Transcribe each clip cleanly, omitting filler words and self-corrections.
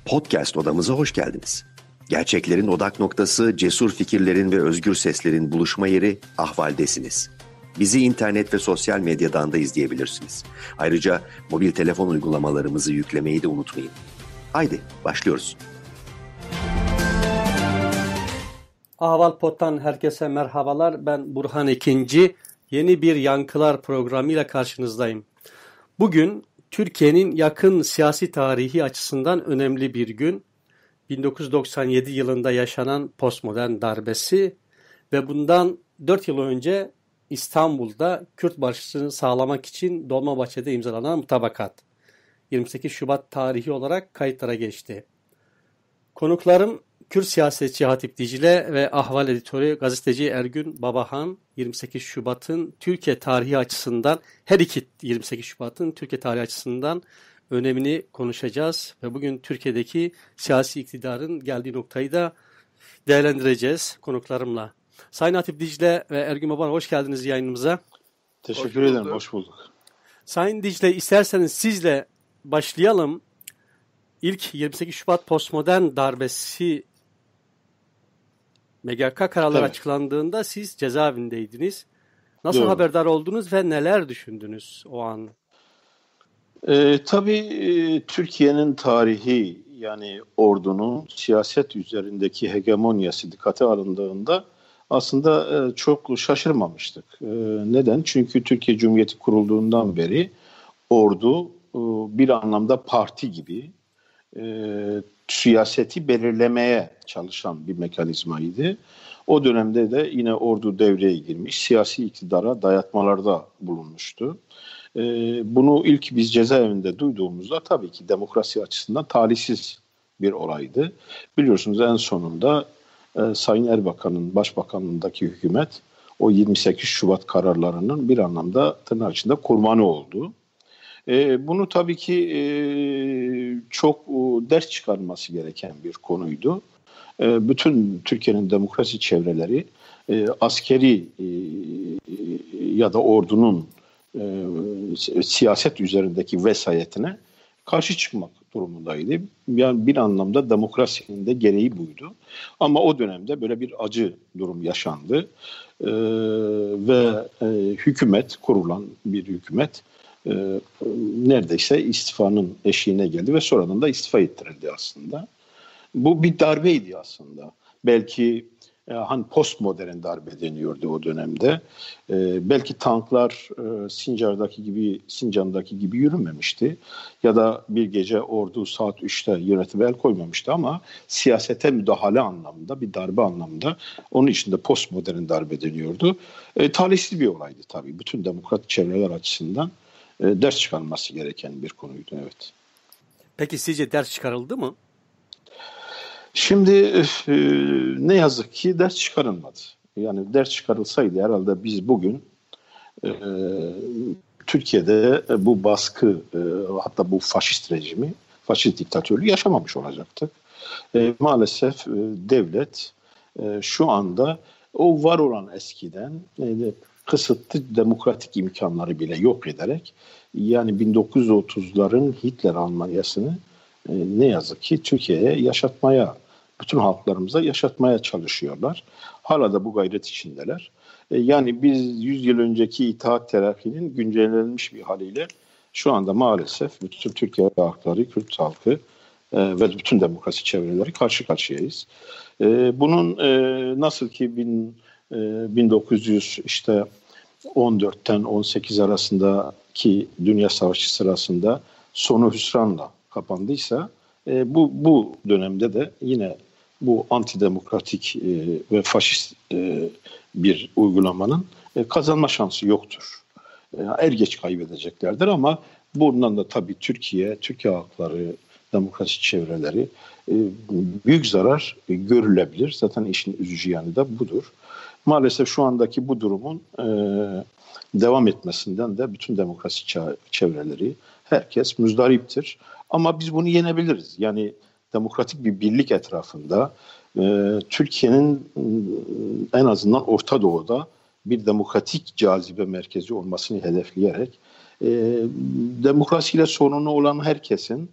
Podcast odamıza hoş geldiniz. Gerçeklerin odak noktası, cesur fikirlerin ve özgür seslerin buluşma yeri Ahval'desiniz. Bizi internet ve sosyal medyadan da izleyebilirsiniz. Ayrıca mobil telefon uygulamalarımızı yüklemeyi de unutmayın. Haydi başlıyoruz. Ahval Pod'dan herkese merhabalar. Ben Burhan Ekinci. Yeni bir Yankılar programıyla karşınızdayım. Bugün Türkiye'nin yakın siyasi tarihi açısından önemli bir gün. 1997 yılında yaşanan postmodern darbesi ve bundan 4 yıl önce İstanbul'da Kürt barışını sağlamak için Dolmabahçe'de imzalanan mutabakat. 28 Şubat tarihi olarak kayıtlara geçti. Konuklarım Kürt siyasetçi Hatip Dicle ve Ahval editörü gazeteci Ergün Babahan. 28 Şubat'ın Türkiye tarihi açısından, her iki 28 Şubat'ın Türkiye tarihi açısından önemini konuşacağız ve bugün Türkiye'deki siyasi iktidarın geldiği noktayı da değerlendireceğiz konuklarımla. Sayın Hatip Dicle ve Ergün Babahan, hoş geldiniz yayınımıza. Teşekkür ederim, hoş bulduk. Sayın Dicle, isterseniz sizle başlayalım. İlk 28 Şubat postmodern darbesi MGK kararları açıklandığında siz cezaevindeydiniz. Nasıl haberdar oldunuz ve neler düşündünüz o an? Tabii Türkiye'nin tarihi, yani ordunun siyaset üzerindeki hegemonyası dikkate alındığında aslında çok şaşırmamıştık. Neden? Çünkü Türkiye Cumhuriyeti kurulduğundan beri ordu bir anlamda parti gibi siyaseti belirlemeye çalışan bir mekanizmaydı. O dönemde de yine ordu devreye girmiş, siyasi iktidara dayatmalarda bulunmuştu. Bunu ilk biz cezaevinde duyduğumuzda tabii ki demokrasi açısından talihsiz bir olaydı. Biliyorsunuz en sonunda Sayın Erbakan'ın başbakanlığındaki hükümet o 28 Şubat kararlarının bir anlamda tırnak içinde kurbanı oldu. Bunu tabii ki çok ders çıkarılması gereken bir konuydu. Bütün Türkiye'nin demokrasi çevreleri askeri ya da ordunun siyaset üzerindeki vesayetine karşı çıkmak durumundaydı. Yani bir anlamda demokrasinin de gereği buydu. Ama o dönemde böyle bir acı durum yaşandı. Ve hükümet, kurulan bir hükümet neredeyse istifanın eşiğine geldi ve sonradan da istifa ettirildi aslında. Bu bir darbeydi aslında. Belki hani postmodern darbe deniyordu o dönemde. Belki tanklar Sincan'daki gibi yürümemişti. Ya da bir gece ordu saat 3'te yönetime el koymamıştı ama siyasete müdahale anlamında, bir darbe anlamında onun için de postmodern darbe deniyordu. Talihsiz bir olaydı tabii. Bütün demokratik çevreler açısından ders çıkarılması gereken bir konuydu, evet. Peki sizce ders çıkarıldı mı? Şimdi ne yazık ki ders çıkarılmadı. Yani ders çıkarılsaydı herhalde biz bugün Türkiye'de bu baskı, hatta bu faşist rejimi, faşist diktatörlüğü yaşamamış olacaktık. Maalesef devlet şu anda o var olan eskiden kısıtlı demokratik imkanları bile yok ederek, yani 1930'ların Hitler Almanyası'nı ne yazık ki Türkiye'ye yaşatmaya, bütün halklarımıza yaşatmaya çalışıyorlar. Hala da bu gayret içindeler. Yani biz 100 yıl önceki İttihat Terakki'nin güncellenmiş bir haliyle şu anda maalesef bütün Türkiye halkları, Kürt halkı ve bütün demokrasi çevreleri karşı karşıyayız. Bunun nasıl ki 1914'ten 18 arasındaki Dünya Savaşı sırasında sonu hüsranla kapandıysa, bu dönemde de yine bu antidemokratik ve faşist bir uygulamanın kazanma şansı yoktur. Er geç kaybedeceklerdir ama bundan da tabii Türkiye halkları, demokrasi çevreleri büyük zarar görülebilir. Zaten işin üzücü yanı da budur. Maalesef şu andaki bu durumun devam etmesinden de bütün demokrasi çevreleri, herkes müzdariptir. Ama biz bunu yenebiliriz. Yani demokratik bir birlik etrafında Türkiye'nin en azından Orta Doğu'da bir demokratik cazibe merkezi olmasını hedefleyerek demokrasiyle sorunu olan herkesin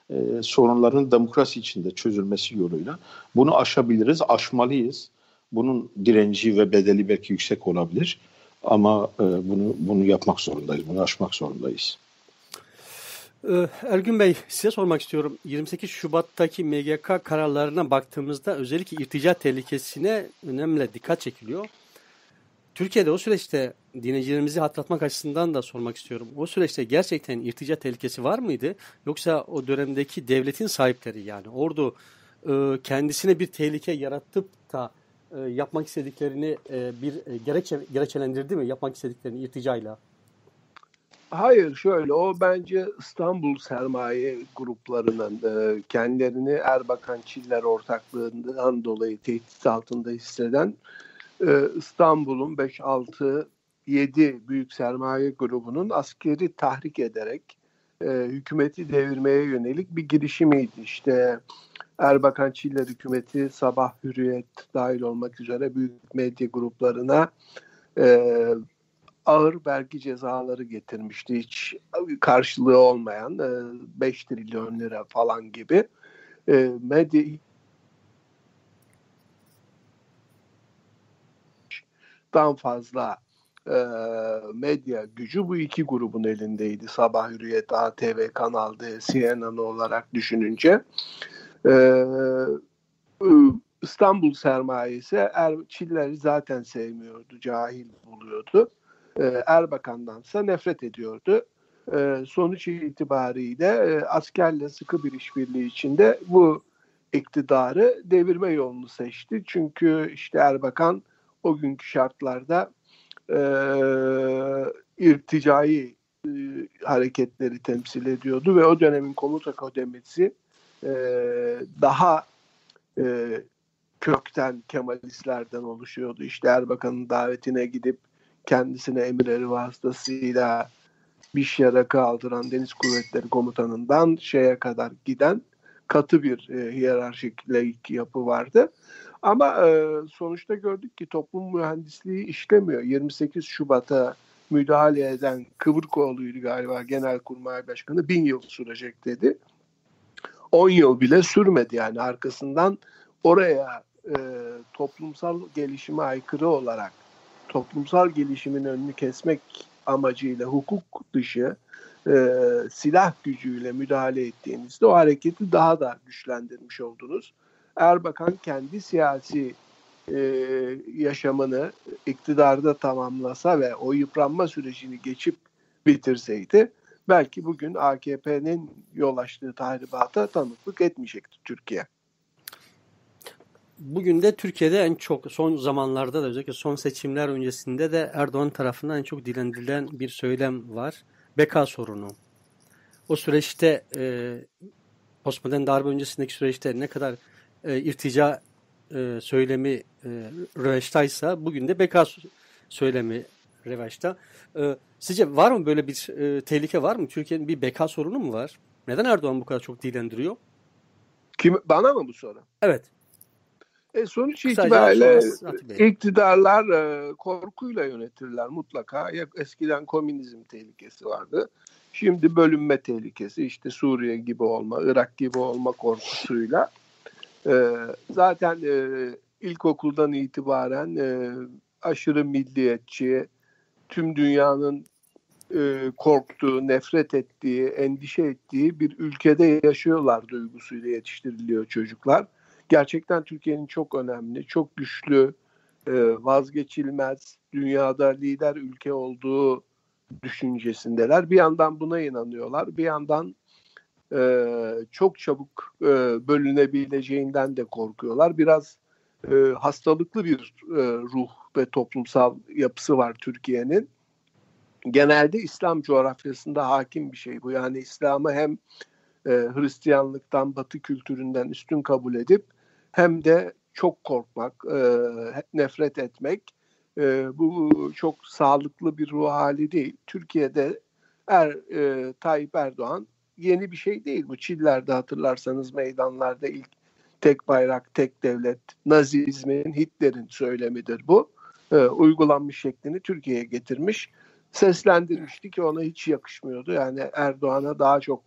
sorunların demokrasi içinde çözülmesi yoluyla bunu aşabiliriz, aşmalıyız. Bunun direnci ve bedeli belki yüksek olabilir ama bunu yapmak zorundayız, bunu aşmak zorundayız. Ergün Bey, size sormak istiyorum. 28 Şubat'taki MGK kararlarına baktığımızda özellikle irtica tehlikesine önemli dikkat çekiliyor. Türkiye'de o süreçte dinleyicilerimizi hatırlatmak açısından da sormak istiyorum. O süreçte gerçekten irtica tehlikesi var mıydı? Yoksa o dönemdeki devletin sahipleri yani ordu kendisine bir tehlike yaratıp da yapmak istediklerini bir gerekçelendirdi mi? Yapmak istediklerini irticayla. Hayır, şöyle, o bence İstanbul sermaye gruplarının kendilerini Erbakan-Çiller ortaklığından dolayı tehdit altında hisseden İstanbul'un 5, 6, 7 büyük sermaye grubunun askeri tahrik ederek hükümeti devirmeye yönelik bir girişimiydi. İşte Erbakan-Çiller hükümeti Sabah, Hürriyet dahil olmak üzere büyük medya gruplarına ağır vergi cezaları getirmişti. Hiç karşılığı olmayan 5 trilyon lira falan gibi medya dan fazla medya gücü bu iki grubun elindeydi. Sabah, Hürriyet, ATV, Kanal D, CNN olarak düşününce. İstanbul sermayesi Çiller'i zaten sevmiyordu, cahil buluyordu. Erbakan'dansa nefret ediyordu. Sonuç itibariyle askerle sıkı bir işbirliği içinde bu iktidarı devirme yolunu seçti. Çünkü işte Erbakan o günkü şartlarda irticai hareketleri temsil ediyordu ve o dönemin komuta kademesi daha kökten Kemalistlerden oluşuyordu. İşte Erbakan'ın davetine gidip kendisine emirleri vasıtasıyla Bişyar'a kaldıran Deniz Kuvvetleri Komutanı'ndan şeye kadar giden katı bir hiyerarşik laik yapı vardı. Ama sonuçta gördük ki toplum mühendisliği işlemiyor. 28 Şubat'a müdahale eden Kıvırkoğlu'ydu galiba Genelkurmay Başkanı, 1000 yıl sürecek dedi. 10 yıl bile sürmedi yani arkasından oraya toplumsal gelişime aykırı olarak toplumsal gelişimin önünü kesmek amacıyla hukuk dışı silah gücüyle müdahale ettiğinizde o hareketi daha da güçlendirmiş oldunuz. Erbakan kendi siyasi yaşamını iktidarda tamamlasa ve o yıpranma sürecini geçip bitirseydi belki bugün AKP'nin yol açtığı tahribata tanıklık etmeyecekti Türkiye. Bugün de Türkiye'de en çok son zamanlarda da özellikle son seçimler öncesinde de Erdoğan tarafından en çok dilendirilen bir söylem var. Beka sorunu. O süreçte postmodern darbe öncesindeki süreçte ne kadar irtica söylemi revaçtaysa bugün de beka söylemi revaçta. Sizce var mı böyle bir tehlike var mı? Türkiye'nin bir beka sorunu mu var? Neden Erdoğan bu kadar çok dilendiriyor? Bana mı bu soru? Evet. Sonuç itibariyle iktidarlar korkuyla yönetirler mutlaka. Eskiden komünizm tehlikesi vardı. Şimdi bölünme tehlikesi, işte Suriye gibi olma, Irak gibi olma korkusuyla. Zaten ilkokuldan itibaren aşırı milliyetçi, tüm dünyanın korktuğu, nefret ettiği, endişe ettiği bir ülkede yaşıyorlar duygusuyla yetiştiriliyor çocuklar. Gerçekten Türkiye'nin çok önemli, çok güçlü, vazgeçilmez, dünyada lider ülke olduğu düşüncesindeler. Bir yandan buna inanıyorlar, bir yandan çok çabuk bölünebileceğinden de korkuyorlar. Biraz hastalıklı bir ruh ve toplumsal yapısı var Türkiye'nin. Genelde İslam coğrafyasında hakim bir şey bu. Yani İslam'ı hem Hristiyanlıktan, Batı kültüründen üstün kabul edip hem de çok korkmak, nefret etmek. Bu çok sağlıklı bir ruh hali değil. Türkiye'de Tayyip Erdoğan yeni bir şey değil. Bu Çiller'de hatırlarsanız meydanlarda ilk tek bayrak, tek devlet, Nazizmin, Hitler'in söylemidir bu. Uygulanmış şeklini Türkiye'ye getirmiş. Seslendirmişti ki ona hiç yakışmıyordu. Yani Erdoğan'a daha çok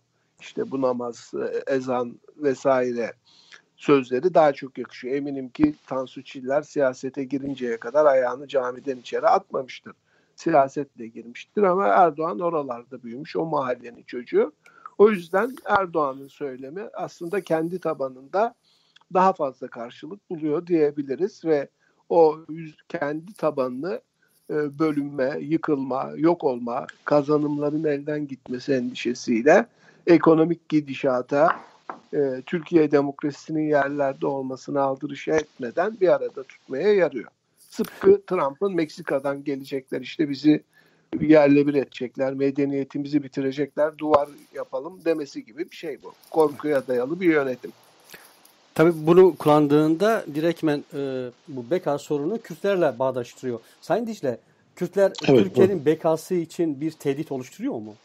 işte bu namaz, ezan vesaire sözleri daha çok yakışıyor. Eminim ki Tansu Çiller siyasete girinceye kadar ayağını camiden içeri atmamıştır. Siyasetle girmiştir ama Erdoğan oralarda büyümüş, o mahallenin çocuğu. O yüzden Erdoğan'ın söylemi aslında kendi tabanında daha fazla karşılık buluyor diyebiliriz ve o kendi tabanını bölünme, yıkılma, yok olma, kazanımların elden gitmesi endişesiyle ekonomik gidişata, Türkiye demokrasisinin yerlerde olmasına aldırış etmeden bir arada tutmaya yarıyor. Sıpkı Trump'ın Meksika'dan gelecekler, işte bizi yerle bir edecekler, medeniyetimizi bitirecekler, duvar yapalım demesi gibi bir şey bu. Korkuya dayalı bir yönetim. Tabii bunu kullandığında direktmen bu beka sorunu Kürtlerle bağdaştırıyor. Sayın Dicle, Kürtler Türkiye'nin bekası için bir tehdit oluşturuyor mu?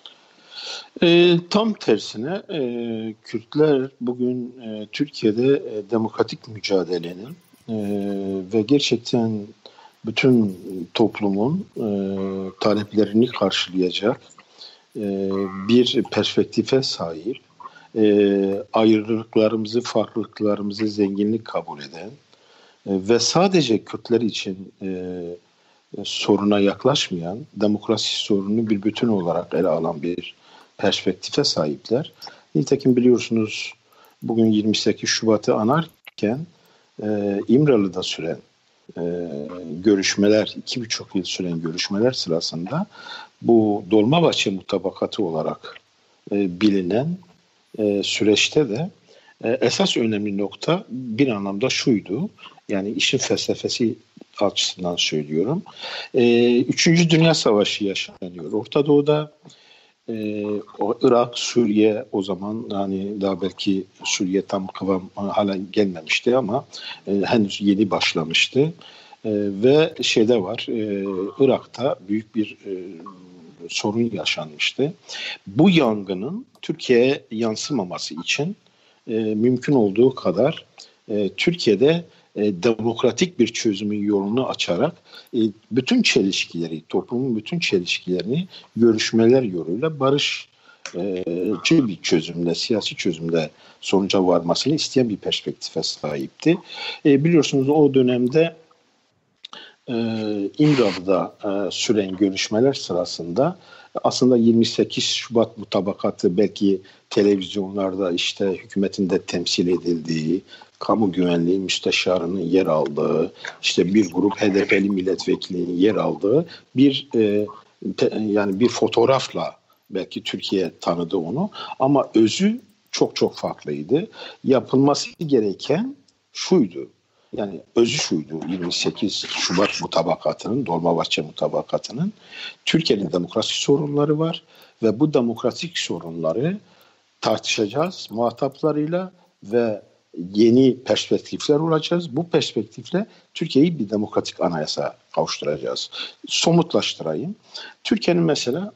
Tam tersine Kürtler bugün Türkiye'de demokratik mücadelenin ve gerçekten bütün toplumun taleplerini karşılayacak bir perspektife sahip, ayrılıklarımızı, farklılıklarımızı zenginlik kabul eden ve sadece Kürtler için soruna yaklaşmayan, demokrasi sorununu bir bütün olarak ele alan bir perspektife sahipler. Nitekim biliyorsunuz bugün 28 Şubat'ı anarken İmralı'da süren görüşmeler, 2,5 yıl süren görüşmeler sırasında bu Dolmabahçe mutabakatı olarak bilinen süreçte de esas önemli nokta bir anlamda şuydu. Yani işin felsefesi açısından söylüyorum. 3. Dünya Savaşı yaşanıyor. Orta Doğu'da Irak, Suriye o zaman hani daha belki Suriye tam kıvam hala gelmemişti ama henüz yeni başlamıştı. Ve şeyde var, Irak'ta büyük bir sorun yaşanmıştı. Bu yangının Türkiye'ye yansımaması için mümkün olduğu kadar Türkiye'de demokratik bir çözümün yolunu açarak bütün çelişkileri, toplumun bütün çelişkilerini görüşmeler yoluyla barışçı bir çözümle, siyasi çözümle sonuca varmasını isteyen bir perspektife sahipti. Biliyorsunuz o dönemde İmralı'da süren görüşmeler sırasında aslında 28 Şubat mutabakatı belki televizyonlarda işte hükümetin de temsil edildiği, kamu güvenliği müsteşarının yer aldığı, işte bir grup HDP'li milletvekilinin yer aldığı bir yani bir fotoğrafla belki Türkiye tanıdı onu ama özü çok çok farklıydı. Yapılması gereken şuydu. Yani özü şuydu, 28 Şubat mutabakatının, Dolmabahçe mutabakatının Türkiye'nin demokrasi sorunları var ve bu demokratik sorunları tartışacağız muhataplarıyla ve yeni perspektifler olacağız. Bu perspektifle Türkiye'yi bir demokratik anayasa kavuşturacağız. Somutlaştırayım. Türkiye'nin mesela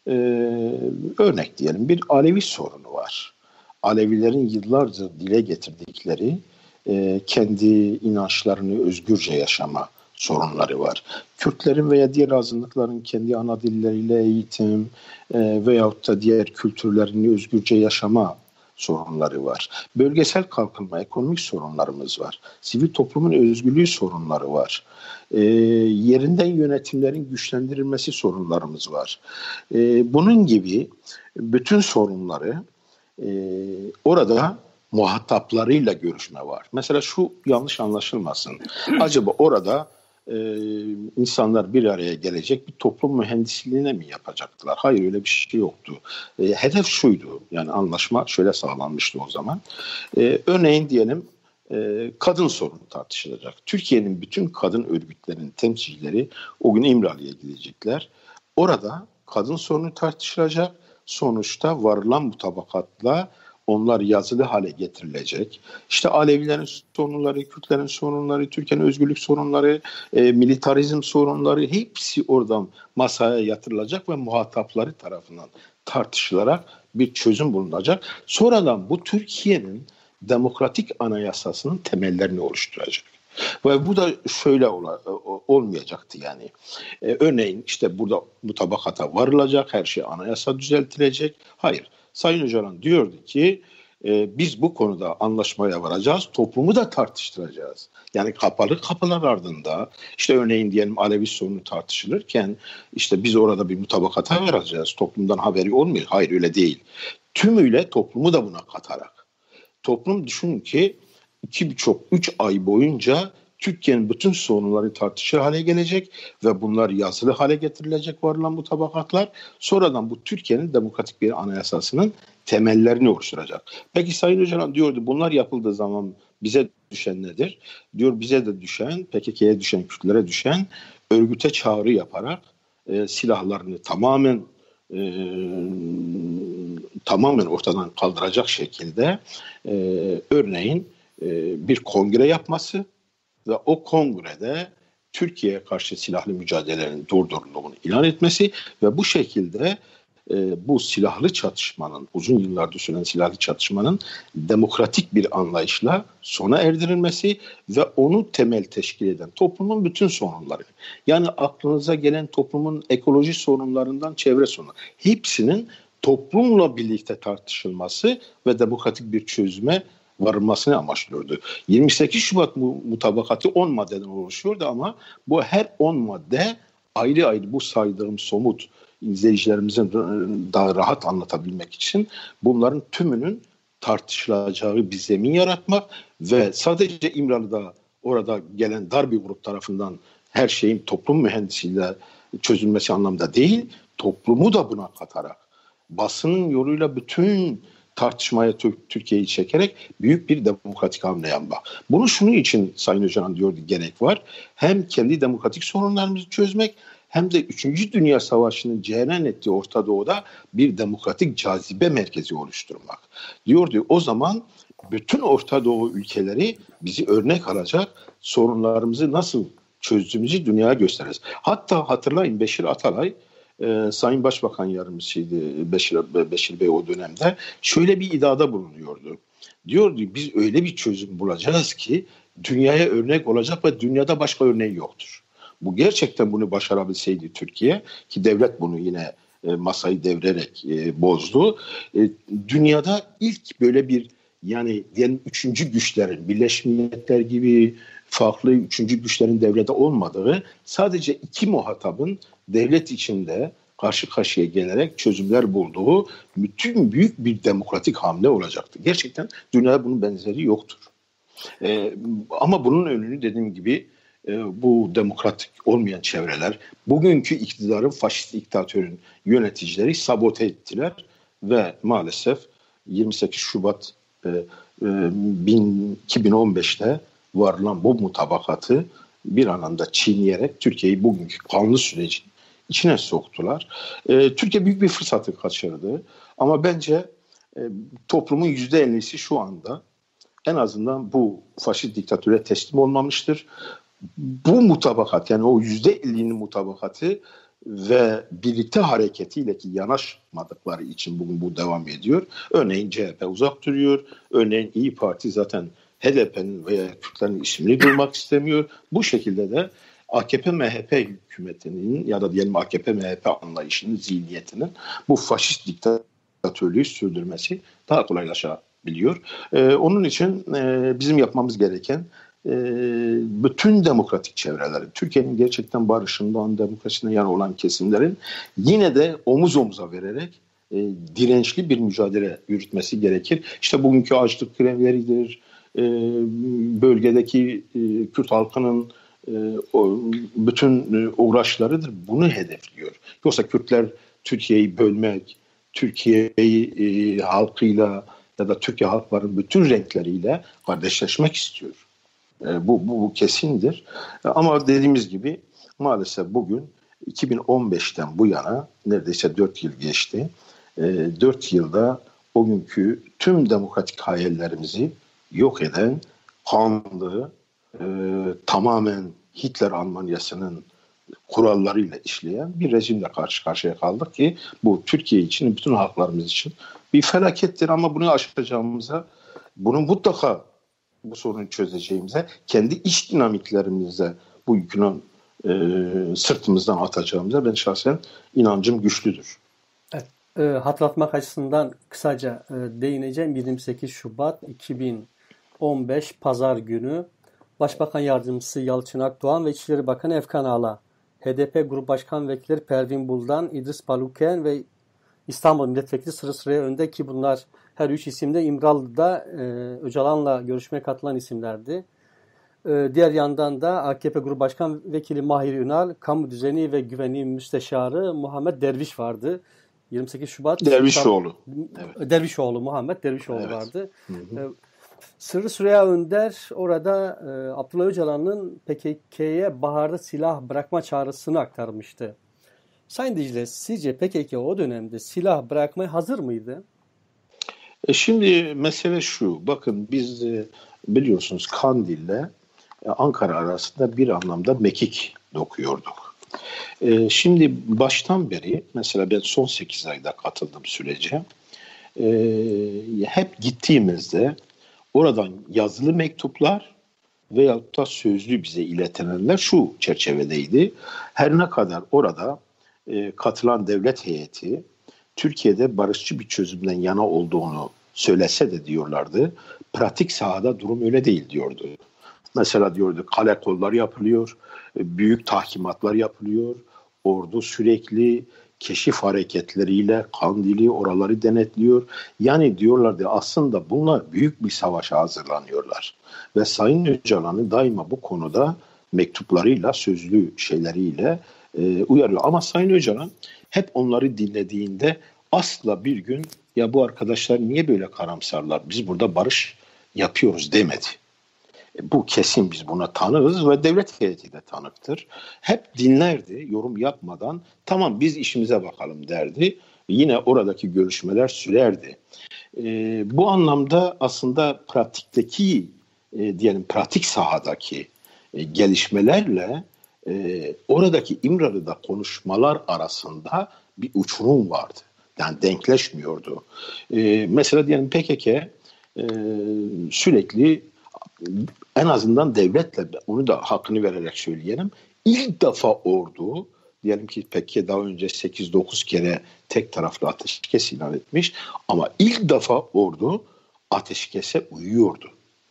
örnek diyelim bir Alevi sorunu var. Alevilerin yıllarca dile getirdikleri kendi inançlarını özgürce yaşama sorunları var. Kürtlerin veya diğer azınlıkların kendi ana dilleriyle eğitim veyahut da diğer kültürlerini özgürce yaşama sorunları var. Bölgesel kalkınma, ekonomik sorunlarımız var. Sivil toplumun özgürlüğü sorunları var. Yerinden yönetimlerin güçlendirilmesi sorunlarımız var. Bunun gibi bütün sorunları orada muhataplarıyla görüşme var. Mesela şu yanlış anlaşılmasın. Acaba orada insanlar bir araya gelecek bir toplum mühendisliğine mi yapacaktılar? Hayır öyle bir şey yoktu. Hedef şuydu. Yani anlaşma şöyle sağlanmıştı o zaman. Örneğin diyelim kadın sorunu tartışılacak. Türkiye'nin bütün kadın örgütlerinin temsilcileri o gün İmralı'ya gidecekler. Orada kadın sorunu tartışılacak. Sonuçta varılan mutabakatla onlar yazılı hale getirilecek. İşte Alevilerin sorunları, Kürtlerin sorunları, Türkiye'nin özgürlük sorunları, militarizm sorunları hepsi oradan masaya yatırılacak ve muhatapları tarafından tartışılarak bir çözüm bulunacak. Sonradan bu Türkiye'nin demokratik anayasasının temellerini oluşturacak. Ve bu da şöyle olmayacaktı yani. Örneğin işte burada mutabakata varılacak, her şey anayasa düzeltilecek. Hayır. Sayın Öcalan diyordu ki biz bu konuda anlaşmaya varacağız, toplumu da tartıştıracağız. Yani kapalı kapılar ardında işte örneğin diyelim Alevi sorunu tartışılırken işte biz orada bir mutabakata varacağız, toplumdan haberi olmuyor. Hayır, öyle değil. Tümüyle toplumu da buna katarak. Toplum düşünün ki 2,5-3 ay boyunca Türkiye'nin bütün sorunları tartışır hale gelecek ve bunlar yazılı hale getirilecek varılan mutabakatlar. Sonradan bu Türkiye'nin demokratik bir anayasasının temellerini oluşturacak. Peki Sayın Öcalan diyordu bunlar yapıldığı zaman bize düşen nedir? Diyor bize de düşen, PKK'ye düşen, Kürtlere düşen örgüte çağrı yaparak silahlarını tamamen ortadan kaldıracak şekilde örneğin bir kongre yapması ve o kongrede Türkiye'ye karşı silahlı mücadelelerin durdurulduğunu ilan etmesi ve bu şekilde bu silahlı çatışmanın, uzun yıllardır süren silahlı çatışmanın demokratik bir anlayışla sona erdirilmesi ve onu temel teşkil eden toplumun bütün sorunları, yani aklınıza gelen toplumun ekoloji sorunlarından çevre sorunları, hepsinin toplumla birlikte tartışılması ve demokratik bir çözüme varılmasını amaçlıyordu. 28 Şubat mutabakatı 10 maddeden oluşuyordu ama bu her 10 madde ayrı ayrı bu saydığım somut izleyicilerimizin daha rahat anlatabilmek için bunların tümünün tartışılacağı bir zemin yaratmak ve sadece İmralı'da orada gelen dar bir grup tarafından her şeyin toplum mühendisiyle çözülmesi anlamda değil, toplumu da buna katarak basının yoluyla bütün tartışmaya Türkiye'yi çekerek büyük bir demokratik hamle yapmak. Bunu şunun için Sayın Öcalan diyordu gerek var. Hem kendi demokratik sorunlarımızı çözmek hem de 3. Dünya Savaşı'nın cereyan ettiği Orta Doğu'da bir demokratik cazibe merkezi oluşturmak. Diyordu o zaman bütün Orta Doğu ülkeleri bizi örnek alacak, sorunlarımızı nasıl çözdüğümüzü dünyaya gösteririz. Hatta hatırlayın Beşir Atalay Sayın Başbakan Yardımcısıydı Beşir Bey o dönemde şöyle bir iddiada bulunuyordu. Diyordu biz öyle bir çözüm bulacağız ki dünyaya örnek olacak ve dünyada başka örneği yoktur. Bu gerçekten bunu başarabilseydi Türkiye ki devlet bunu yine masayı devirerek bozdu. Dünyada ilk böyle bir yani diyelim 3. güçlerin Birleşmiş Milletler gibi farklı 3. güçlerin devrede olmadığı sadece 2 muhatabın devlet içinde karşı karşıya gelerek çözümler bulduğu bütün büyük bir demokratik hamle olacaktı. Gerçekten dünyada bunun benzeri yoktur. Ama bunun önünü dediğim gibi bu demokratik olmayan çevreler, bugünkü iktidarın faşist diktatörün yöneticileri sabote ettiler ve maalesef 28 Şubat 2015'te varılan bu mutabakatı bir anlamda çiğneyerek Türkiye'yi bugünkü kanlı sürecin içine soktular. Türkiye büyük bir fırsatı kaçırdı ama bence toplumun %50'si şu anda en azından bu faşist diktatüre teslim olmamıştır. Bu mutabakat yani o %50'nin mutabakatı ve birlikte hareketiyle ki yanaşmadıkları için bugün bu devam ediyor. Örneğin CHP uzak duruyor. Örneğin İYİ Parti zaten HDP'nin veya Kürtlerin ismini duymak istemiyor. Bu şekilde de AKP-MHP hükümetinin ya da diyelim AKP-MHP anlayışının, zihniyetinin bu faşist diktatörlüğü sürdürmesi daha kolaylaşabiliyor. Onun için bizim yapmamız gereken bütün demokratik çevrelerin, Türkiye'nin gerçekten barışından, demokrasiden yana olan kesimlerin yine de omuz omuza vererek dirençli bir mücadele yürütmesi gerekir. İşte bugünkü açlık grevleridir, bölgedeki Kürt halkının bütün uğraşlarıdır. Bunu hedefliyor. Yoksa Kürtler Türkiye'yi bölmek, Türkiye'yi halkıyla ya da Türkiye halkların bütün renkleriyle kardeşleşmek istiyor. Bu kesindir. Ama dediğimiz gibi maalesef bugün 2015'ten bu yana neredeyse 4 yıl geçti. 4 yılda o günkü tüm demokratik hayallerimizi yok eden kanlı, tamamen Hitler Almanyası'nın kurallarıyla işleyen bir rejimle karşı karşıya kaldık ki bu Türkiye için, bütün halklarımız için bir felakettir ama bunu aşacağımıza, bunu mutlaka bu sorunu çözeceğimize, kendi iç dinamiklerimize bu yükünü sırtımızdan atacağımıza ben şahsen inancım güçlüdür. Evet, Hatırlatmak açısından kısaca değineceğim. 28 Şubat 2015 Pazar günü Başbakan Yardımcısı Yalçın Akdoğan ve İçişleri Bakanı Efkan Ala, HDP Grup Başkan Vekilleri Pervin Buldan, İdris Baluken ve İstanbul Milletvekili sıraya önde ki bunlar her üç isimde İmralı'da Öcalan'la görüşmeye katılan isimlerdi. Diğer yandan da AKP Grup Başkan Vekili Mahir Ünal, Kamu Düzeni ve Güvenliği Müsteşarı Muhammed Derviş vardı. 28 Şubat Dervişoğlu. Evet. Dervişoğlu, Muhammed Dervişoğlu evet. Vardı. Sırrı Süreyya Önder orada Abdullah Öcalan'ın PKK'ye baharda silah bırakma çağrısını aktarmıştı. Sayın Dicle, sizce PKK o dönemde silah bırakmaya hazır mıydı? Şimdi mesele şu, bakın biz biliyorsunuz Kandil'le Ankara arasında bir anlamda mekik dokuyorduk. Şimdi baştan beri, mesela ben son 8 ayda katıldım sürece, hep gittiğimizde oradan yazılı mektuplar veyahut da sözlü bize iletilenler şu çerçevedeydi. Her ne kadar orada katılan devlet heyeti Türkiye'de barışçı bir çözümden yana olduğunu söylese de diyorlardı, pratik sahada durum öyle değil diyordu. Mesela diyordu kale kollar yapılıyor, büyük tahkimatlar yapılıyor, ordu sürekli keşif hareketleriyle Kandil'i oraları denetliyor. Yani diyorlardı aslında bunlar büyük bir savaşa hazırlanıyorlar. Ve Sayın Öcalan'ı daima bu konuda mektuplarıyla, sözlü şeyleriyle uyarıyor. Ama Sayın Öcalan hep onları dinlediğinde asla bir gün ya bu arkadaşlar niye böyle karamsarlar, biz burada barış yapıyoruz demedi. Bu kesin, biz buna tanığız ve devlet heyeti de tanıktır. Hep dinlerdi, yorum yapmadan tamam biz işimize bakalım derdi. Yine oradaki görüşmeler sürerdi. Bu anlamda aslında pratikteki diyelim pratik sahadaki gelişmelerle oradaki İmralı'da konuşmalar arasında bir uçurum vardı. Yani denkleşmiyordu. Mesela diyelim PKK sürekli en azından devletle, onu da hakkını vererek söyleyelim, ilk defa ordu, diyelim ki PKK daha önce 8-9 kere tek taraflı ateşkes ilan etmiş ama ilk defa ordu ateşkese uyuyordu.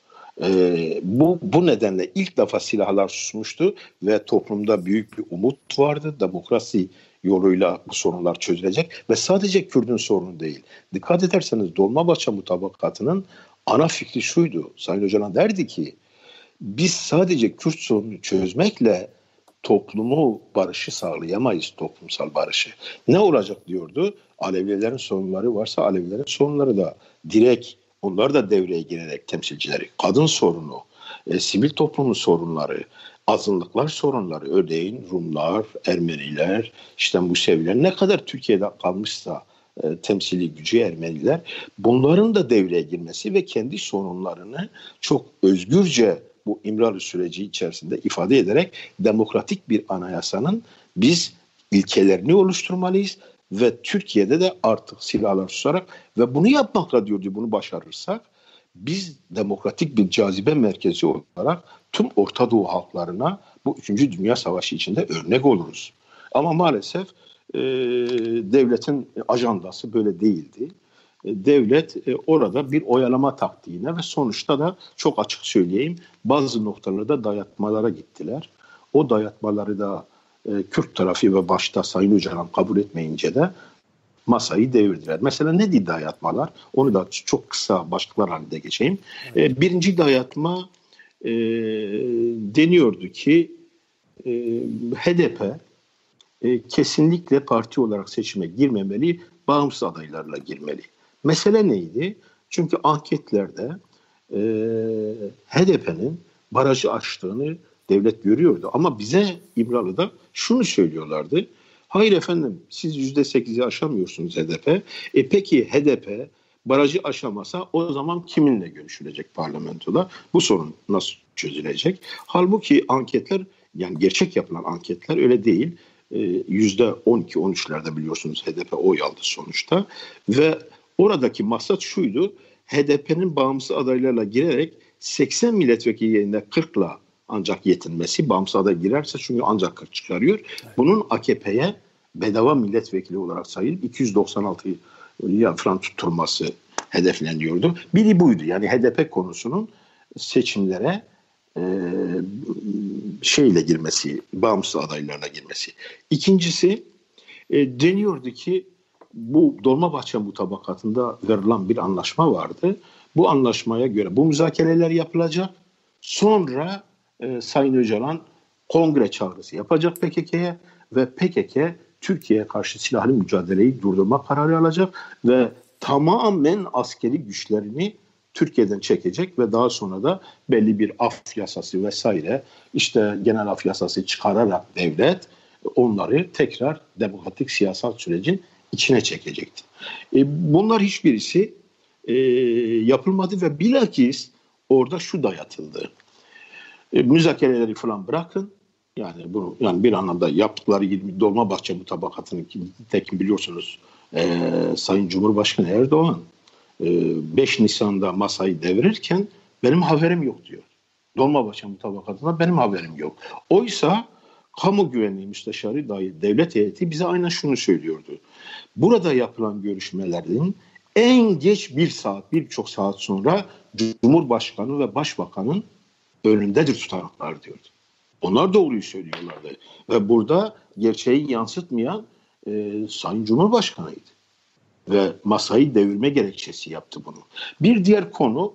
Bu nedenle ilk defa silahlar susmuştu ve toplumda büyük bir umut vardı. Demokrasi yoluyla bu sorunlar çözülecek ve sadece Kürt'ün sorunu değil. Dikkat ederseniz Dolmabahçe mutabakatının ana fikri şuydu. Sayın Öcalan derdi ki biz sadece Kürt sorununu çözmekle toplumu barışı sağlayamayız, toplumsal barışı. Ne olacak diyordu? Alevilerin sorunları varsa Alevilerin sorunları da direkt onlar da devreye girerek temsilcileri. Kadın sorunu, sivil toplumun sorunları, azınlıklar sorunları, örneğin Rumlar, Ermeniler, işte Museviler ne kadar Türkiye'de kalmışsa temsili gücü Ermeniler, bunların da devreye girmesi ve kendi sorunlarını çok özgürce bu İmralı süreci içerisinde ifade ederek demokratik bir anayasanın biz ilkelerini oluşturmalıyız ve Türkiye'de de artık silahlar susarak ve bunu yapmakla diyordu, bunu başarırsak biz demokratik bir cazibe merkezi olarak tüm Orta Doğu halklarına bu 3. Dünya Savaşı içinde örnek oluruz. Ama maalesef devletin ajandası böyle değildi. Devlet orada bir oyalama taktiğine ve sonuçta da çok açık söyleyeyim bazı noktalarda dayatmalara gittiler. O dayatmaları da Kürt tarafı ve başta Sayın Öcalan kabul etmeyince de masayı devirdiler. Mesela ne dayatmalar? Onu da çok kısa başlıklar halinde geçeyim. Birinci dayatma deniyordu ki HDP kesinlikle parti olarak seçime girmemeli, bağımsız adaylarla girmeli. Mesele neydi? Çünkü anketlerde HDP'nin barajı aştığını devlet görüyordu. Ama bize İmralı'da şunu söylüyorlardı. Hayır efendim siz %8'i aşamıyorsunuz HDP. Peki HDP barajı aşamasa o zaman kiminle görüşülecek parlamentoda? Bu sorun nasıl çözülecek? Halbuki anketler, yani gerçek yapılan anketler öyle değil. %12-13'lerde biliyorsunuz HDP oy aldı sonuçta. Ve oradaki maksat şuydu. HDP'nin bağımsız adaylarla girerek 80 milletvekili yerine 40'la ancak yetinmesi. Bağımsız aday girerse çünkü ancak 40 çıkarıyor. Bunun AKP'ye bedava milletvekili olarak sayılıp 296 falan tutturması hedefleniyordu. Biri buydu. Yani HDP konusunun seçimlere şeyle girmesi, bağımsız adaylarla girmesi. İkincisi deniyordu ki bu Dolmabahçe mutabakatında verilen bir anlaşma vardı. Bu anlaşmaya göre bu müzakereler yapılacak. Sonra Sayın Öcalan kongre çağrısı yapacak PKK'ye ve PKK Türkiye'ye karşı silahlı mücadeleyi durdurma kararı alacak ve tamamen askeri güçlerini Türkiye'den çekecek ve daha sonra da belli bir af yasası vesaire işte genel af yasası çıkararak devlet onları tekrar demokratik siyasal sürecin içine çekecekti. Bunlar hiçbirisi yapılmadı ve bilakis orada şu dayatıldı. Müzakereleri falan bırakın. Yani bunu bir anlamda yaptıkları gibi Dolmabahçe mutabakatını tekin biliyorsunuz Sayın Cumhurbaşkanı Erdoğan 5 Nisan'da masayı devirirken benim haberim yok diyor. Dolmabahçe mutabakatında benim haberim yok. Oysa Kamu Güvenliği Müsteşarı dahi devlet heyeti bize aynen şunu söylüyordu. Burada yapılan görüşmelerin en geç birçok saat sonra Cumhurbaşkanı ve Başbakanın önündedir tutanaklar diyordu. Onlar doğruyu söylüyorlardı. Ve burada gerçeği yansıtmayan Sayın Cumhurbaşkanıydı. Ve masayı devirme gerekçesi yaptı bunu. Bir diğer konu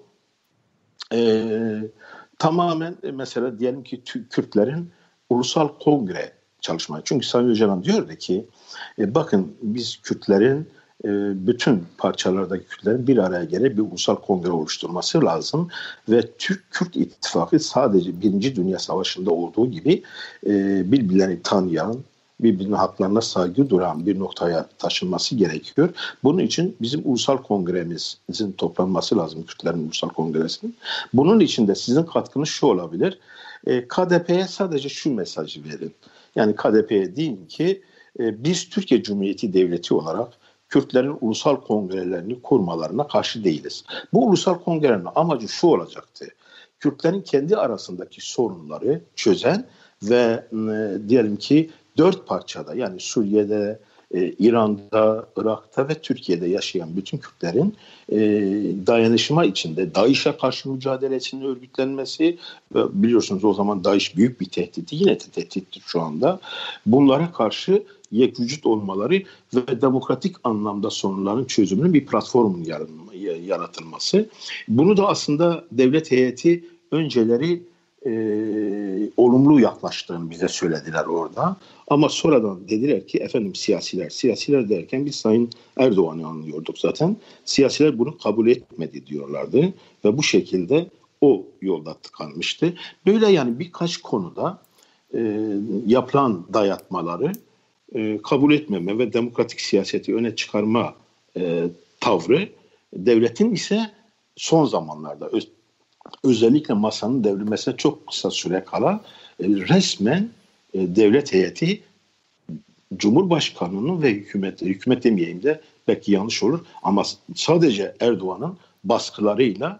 tamamen mesela diyelim ki Kürtlerin ulusal kongre çalışmayı. Çünkü Sayın Öcalan diyordu ki bakın biz Kürtlerin bütün parçalardaki Kürtlerin bir araya gelip bir ulusal kongre oluşturması lazım ve Türk-Kürt ittifakı sadece Birinci Dünya Savaşı'nda olduğu gibi birbirlerini tanıyan, birbirinin haklarına saygı duran bir noktaya taşınması gerekiyor. Bunun için bizim ulusal kongremizin toplanması lazım, Kürtlerin ulusal kongresinin. Bunun için de sizin katkınız şu olabilir. KDP'ye sadece şu mesajı verin. Yani KDP'ye deyin ki biz Türkiye Cumhuriyeti Devleti olarak Kürtlerin ulusal kongrelerini kurmalarına karşı değiliz. Bu ulusal kongrenin amacı şu olacaktı. Kürtlerin kendi arasındaki sorunları çözen ve diyelim ki 4 parçada yani Suriye'de, İran'da, Irak'ta ve Türkiye'de yaşayan bütün Kürtlerin dayanışma içinde DAEŞ'e karşı mücadelesinin örgütlenmesi, biliyorsunuz o zaman DAEŞ büyük bir tehditti, yine de tehdittir şu anda. Bunlara karşı yekvücut olmaları ve demokratik anlamda sorunların çözümünün bir platformun yaratılması. Bunu da aslında devlet heyeti önceleri olumlu yaklaştığını bize söylediler orada. Ama sonradan dediler ki efendim siyasiler derken biz Sayın Erdoğan'ı anlıyorduk zaten. Siyasiler bunu kabul etmedi diyorlardı ve bu şekilde o yolda tıkanmıştı. Böyle yani birkaç konuda yapılan dayatmaları kabul etmeme ve demokratik siyaseti öne çıkarma tavrı devletin ise son zamanlarda özellikle masanın devrilmesine çok kısa süre kala resmen devlet heyeti Cumhurbaşkanı'nın ve hükümet demeyeyim de belki yanlış olur ama sadece Erdoğan'ın baskılarıyla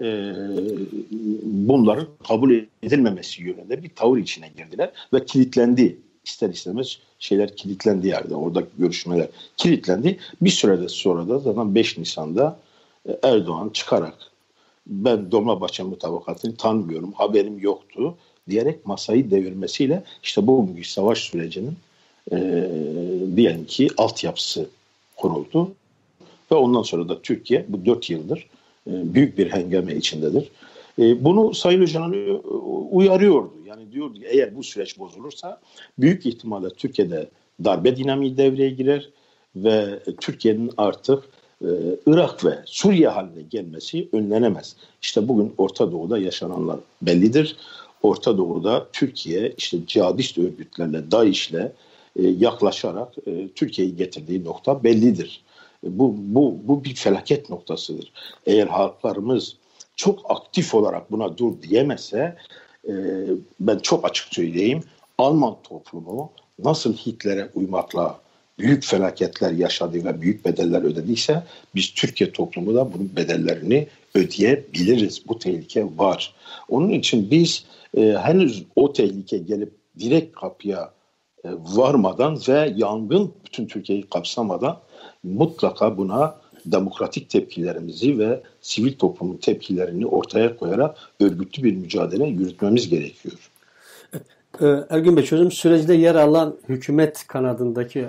bunların kabul edilmemesi yönünde bir tavır içine girdiler ve kilitlendi. İster istemez şeyler kilitlendi yerde. Oradaki görüşmeler kilitlendi. Bir sürede sonra da zaten 5 Nisan'da Erdoğan çıkarak ben Dolmabahçe mutabakatını tanımıyorum, haberim yoktu diyerek masayı devirmesiyle işte bu büyük savaş sürecinin diyelim ki altyapısı kuruldu. Ve ondan sonra da Türkiye bu 4 yıldır büyük bir hengame içindedir. Bunu Sayın Öcalan uyarıyordu. Yani diyordu ki eğer bu süreç bozulursa büyük ihtimalle Türkiye'de darbe dinamiği devreye girer ve Türkiye'nin artık Irak ve Suriye haline gelmesi önlenemez. İşte bugün Orta Doğu'da yaşananlar bellidir. Orta Doğu'da Türkiye işte cihadist örgütlerle, DAEŞ'le yaklaşarak Türkiye'yi getirdiği nokta bellidir. Bu bir felaket noktasıdır. Eğer halklarımız çok aktif olarak buna dur diyemezse ben çok açık söyleyeyim Alman toplumu nasıl Hitler'e uymakla büyük felaketler yaşadı ve büyük bedeller ödediyse biz Türkiye toplumu da bunun bedellerini ödeyebiliriz. Bu tehlike var. Onun için biz henüz o tehlike gelip direkt kapıya varmadan ve yangın bütün Türkiye'yi kapsamadan mutlaka buna demokratik tepkilerimizi ve sivil toplumun tepkilerini ortaya koyarak örgütlü bir mücadele yürütmemiz gerekiyor. Ergün Bey, çözüm sürecinde yer alan hükümet kanadındaki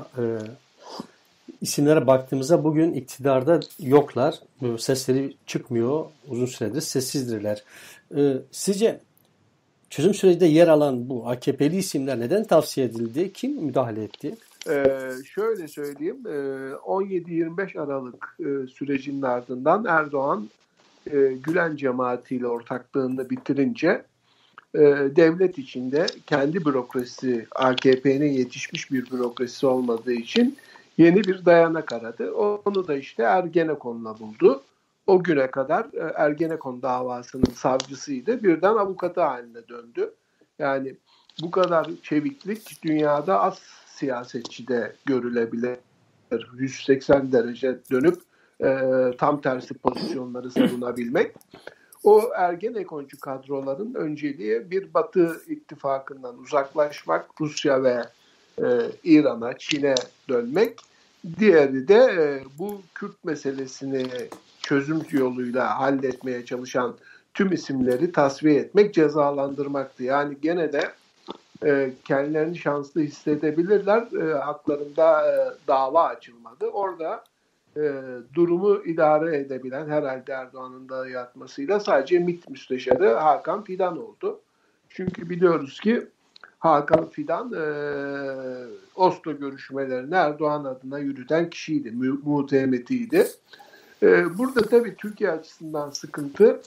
isimlere baktığımızda bugün iktidarda yoklar. Sesleri çıkmıyor. Uzun süredir sessizdirler. Sizce çözüm sürecinde yer alan bu AKP'li isimler neden tavsiye edildi? Kim müdahale etti? Şöyle söyleyeyim. 17-25 Aralık sürecinin ardından Erdoğan Gülen cemaatiyle ortaklığını bitirince devlet içinde kendi bürokrasisi, AKP'nin yetişmiş bir bürokrasisi olmadığı için yeni bir dayanak aradı. Onu da işte Ergenekon'la buldu. O güne kadar Ergenekon davasının savcısıydı. Birden avukatı haline döndü. Yani bu kadar çeviklik dünyada az siyasetçide görülebilir. 180 derece dönüp tam tersi pozisyonları savunabilmek. O Ergenekoncu kadroların önceliği bir Batı ittifakından uzaklaşmak, Rusya ve İran'a, Çin'e dönmek. Diğeri de bu Kürt meselesini çözüm yoluyla halletmeye çalışan tüm isimleri tasfiye etmek, cezalandırmaktı. Yani gene de kendilerini şanslı hissedebilirler. Haklarında dava açılmadı. Orada durumu idare edebilen, herhalde Erdoğan'ın da yatmasıyla, sadece MİT Müsteşarı Hakan Fidan oldu. Çünkü biliyoruz ki Hakan Fidan Oslo görüşmelerini Erdoğan adına yürüten kişiydi, muhtemetiydi. Burada tabii Türkiye açısından sıkıntı,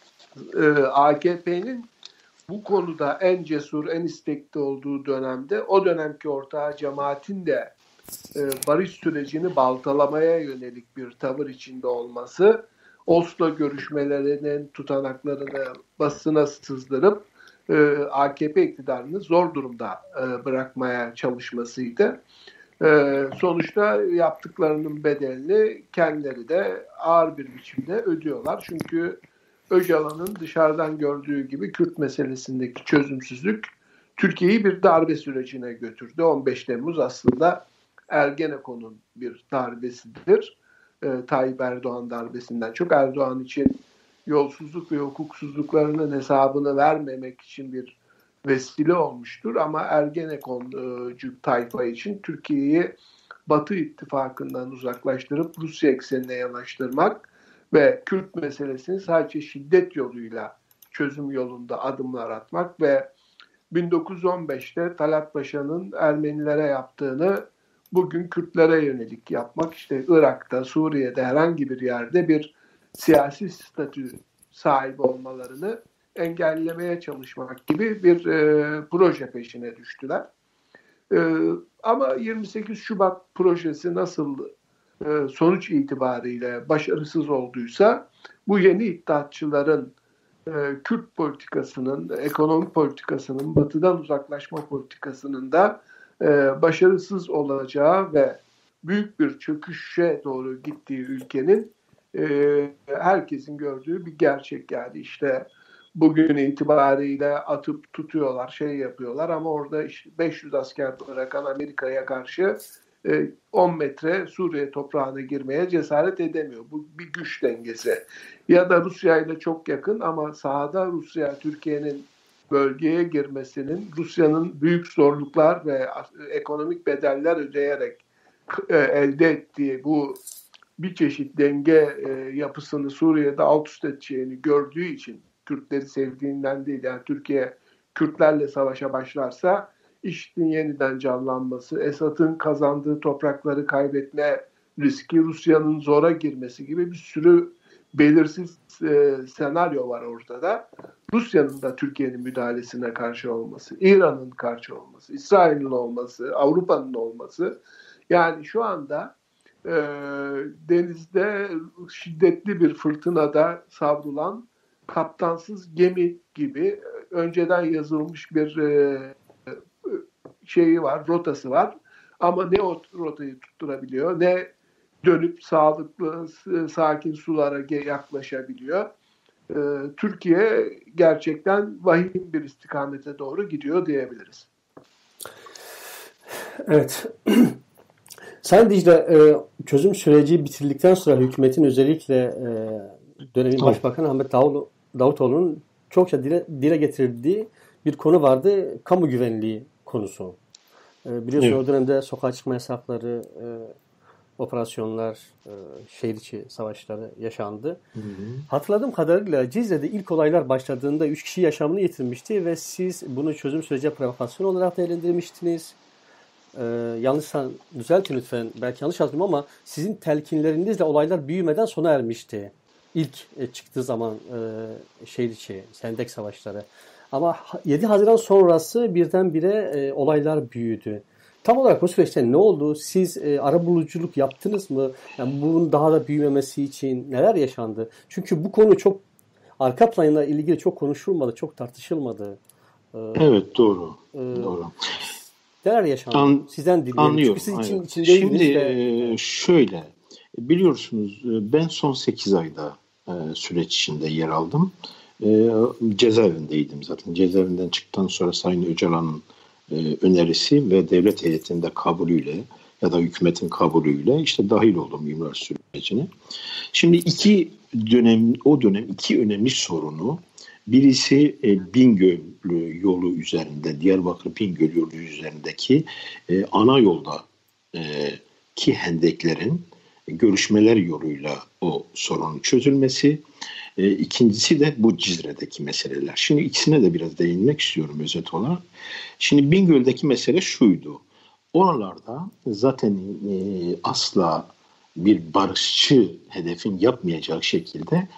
AKP'nin bu konuda en cesur, en istekli olduğu dönemde o dönemki ortağı cemaatin de barış sürecini baltalamaya yönelik bir tavır içinde olması, Oslo görüşmelerinin tutanaklarını basına sızdırıp AKP iktidarını zor durumda bırakmaya çalışmasıydı. Sonuçta yaptıklarının bedelini kendileri de ağır bir biçimde ödüyorlar. Çünkü Öcalan'ın dışarıdan gördüğü gibi Kürt meselesindeki çözümsüzlük Türkiye'yi bir darbe sürecine götürdü. 15 Temmuz aslında Ergenekon'un bir darbesidir. Tayyip Erdoğan darbesinden çok, Erdoğan için yolsuzluk ve hukuksuzluklarının hesabını vermemek için bir vesile olmuştur. Ama Ergenekoncu tayfa için Türkiye'yi Batı ittifakından uzaklaştırıp Rusya eksenine yanaştırmak ve Kürt meselesini sadece şiddet yoluyla çözüm yolunda adımlar atmak ve 1915'te Talat Paşa'nın Ermenilere yaptığını bugün Kürtlere yönelik yapmak, işte Irak'ta, Suriye'de, herhangi bir yerde bir siyasi statü sahibi olmalarını engellemeye çalışmak gibi bir proje peşine düştüler. Ama 28 Şubat projesi nasıl sonuç itibariyle başarısız olduysa, bu yeni iddiatçıların Kürt politikasının, ekonomik politikasının, Batı'dan uzaklaşma politikasının da başarısız olacağı ve büyük bir çöküşe doğru gittiği ülkenin herkesin gördüğü bir gerçek. Yani işte bugün itibariyle atıp tutuyorlar, şey yapıyorlar ama orada işte 500 asker bırakan Amerika'ya karşı 10 metre Suriye toprağına girmeye cesaret edemiyor. Bu bir güç dengesi. Ya da Rusya ile çok yakın ama sahada Rusya, Türkiye'nin bölgeye girmesinin, Rusya'nın büyük zorluklar ve ekonomik bedeller ödeyerek elde ettiği bu bir çeşit denge yapısını Suriye'de alt üst edeceğini gördüğü için, Kürtleri sevdiğinden değil, yani Türkiye Kürtlerle savaşa başlarsa IŞİD'in yeniden canlanması, Esad'ın kazandığı toprakları kaybetme riski, Rusya'nın zora girmesi gibi bir sürü belirsiz senaryo var ortada. Rusya'nın da Türkiye'nin müdahalesine karşı olması, İran'ın karşı olması, İsrail'in olması, Avrupa'nın olması. Yani şu anda denizde şiddetli bir fırtınada savrulan kaptansız gemi gibi önceden yazılmış bir şeyi var, rotası var. Ama ne o rotayı tutturabiliyor, ne dönüp sağlıklı, sakin sulara yaklaşabiliyor. Türkiye gerçekten vahim bir istikamete doğru gidiyor diyebiliriz. Evet. Sayın Dicle, çözüm süreci bitirdikten sonra hükümetin özellikle dönemin Başbakanı Ahmet Davutoğlu'nun çokça dile getirdiği bir konu vardı. Kamu güvenliği konusu. Biliyorsunuz o dönemde sokağa çıkma yasakları, operasyonlar, şehir içi savaşları yaşandı. Hatırladığım kadarıyla Cizre'de ilk olaylar başladığında 3 kişi yaşamını yitirmişti ve siz bunu çözüm süreci provokasyon olarak değerlendirmiştiniz. Yanlışsa düzeltin lütfen. Belki yanlış yazdım ama sizin telkinlerinizle olaylar büyümeden sona ermişti. İlk çıktığı zaman şehir içi Hendek savaşları. Ama 7 Haziran sonrası birdenbire olaylar büyüdü. Tam olarak bu süreçte ne oldu? Siz arabuluculuk yaptınız mı? Yani bunun daha da büyümemesi için neler yaşandı? Çünkü bu konu çok arka planla ilgili çok konuşulmadı, çok tartışılmadı. Evet, doğru. Doğru. Neler yaşandı? Sizden dinleyelim. Anlıyorum. Çünkü siz içindeydiniz. Şimdi şöyle, biliyorsunuz ben son 8 ayda süreç içinde yer aldım. Cezaevindeydim zaten. Cezaevinden çıktıktan sonra Sayın Öcalan'ın önerisi ve devlet heyetinde kabulüyle ya da hükümetin kabulüyle işte dahil oldum imar sürecine. Şimdi o dönem iki önemli sorunu, birisi Bingöl yolu üzerinde, Diyarbakır Bingöl yolu üzerindeki ana yolda ki hendeklerin görüşmeler yoluyla o sorunun çözülmesi. İkincisi de bu Cizre'deki meseleler. Şimdi ikisine de biraz değinmek istiyorum özet olarak. Şimdi Bingöl'deki mesele şuydu. Oralarda zaten asla bir barışçı hedefin yapmayacağı şekilde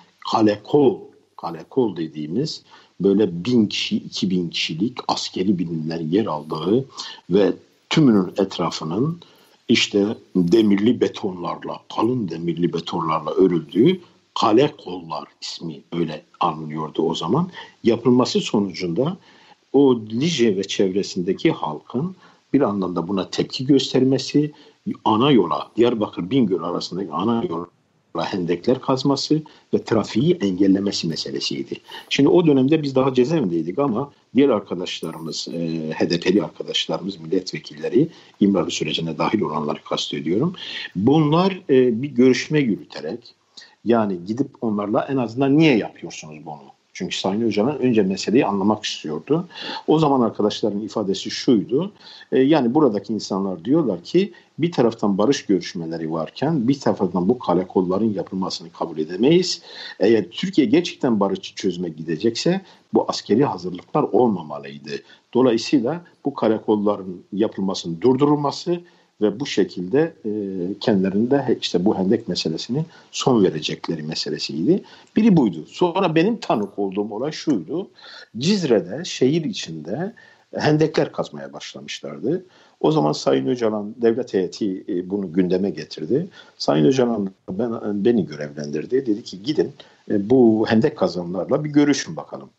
kale-kol dediğimiz böyle 1000 kişi, 2000 kişilik askeri birimler yer aldığı ve tümünün etrafının işte demirli betonlarla, kalın demirli betonlarla örüldüğü kale kollar ismi öyle anılıyordu o zaman. Yapılması sonucunda o Lice ve çevresindeki halkın bir anlamda buna tepki göstermesi, ana yola, Diyarbakır Bingöl arasındaki ana yola hendekler kazması ve trafiği engellemesi meselesiydi. Şimdi o dönemde biz daha cezaevindeydik ama diğer arkadaşlarımız, HDP'li arkadaşlarımız, milletvekilleri, imar sürecine dahil olanları kastediyorum. Bunlar bir görüşme yürüterek, yani gidip onlarla en azından niye yapıyorsunuz bunu? Çünkü Sayın Öcalan önce meseleyi anlamak istiyordu. O zaman arkadaşların ifadesi şuydu. Yani buradaki insanlar diyorlar ki bir taraftan barış görüşmeleri varken bir taraftan bu karakolların yapılmasını kabul edemeyiz. Eğer Türkiye gerçekten barışı çözmek gidecekse bu askeri hazırlıklar olmamalıydı. Dolayısıyla bu karakolların yapılmasının durdurulması ve bu şekilde kendilerinde işte bu hendek meselesini son verecekleri meselesiydi. Biri buydu. Sonra benim tanık olduğum olay şuydu. Cizre'de şehir içinde hendekler kazmaya başlamışlardı. O zaman Sayın Öcalan devlet heyeti bunu gündeme getirdi. Sayın Öcalan beni görevlendirdi. Dedi ki gidin bu hendek kazanlarla bir görüşün bakalım.